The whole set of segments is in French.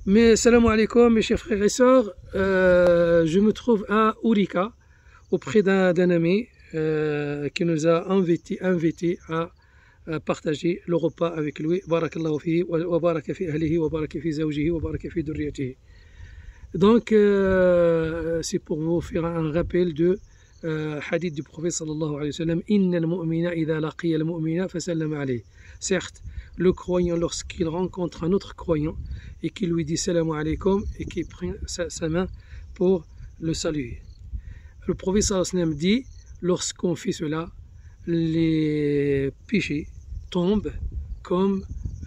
Mais salam alaikum mes chers frères et sœurs, je me trouve à Ourika auprès d'un ami qui nous a invité à partager le repas avec lui. Barakallahu fihi wa baraka fi ahlihi wa baraka fi zawjihi wa baraka fi durriyatihi. Donc c'est pour vous faire un rappel de hadith du prophète sallallahu alayhi wa sallam. Inna al-mu'mina idha laqiya al-mu'mina fasallama alayhi. Certes, le croyant, lorsqu'il rencontre un autre croyant et qu'il lui dit salam alaykum et qu'il prend sa main pour le saluer. Le prophète sallallahu alayhi wa sallam dit, lorsqu'on fait cela, les péchés tombent comme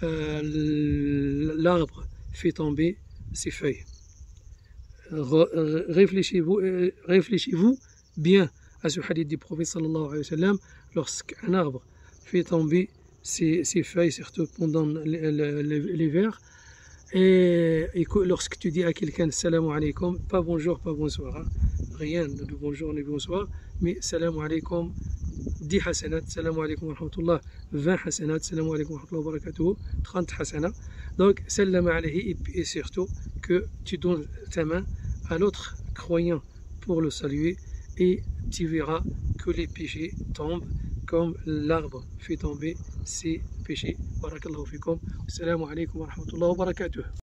l'arbre fait tomber ses feuilles. Réfléchissez-vous bien à ce hadith du prophète sallallahu alayhi wa sallam. Lorsqu'un arbre fait tomber ses feuilles, surtout pendant l'hiver, et lorsque tu dis à quelqu'un salam alaykum, pas bonjour, pas bonsoir, hein, rien de bonjour ni bonsoir, mais salam alaykum, 10 hasanat, salam alaykum wa rahmatullah, 20 hasanat, salam alaykum wa rahmatullah wa barakatuh, 30 hasanat. Donc salam alayhi, et surtout que tu donnes ta main à l'autre croyant pour le saluer, et tu verras que les péchés tombent comme l'arbre fait tomber ses péchés. Barakallahu fikum. Assalamu alaykum wa rahmatullah wa barakatuh.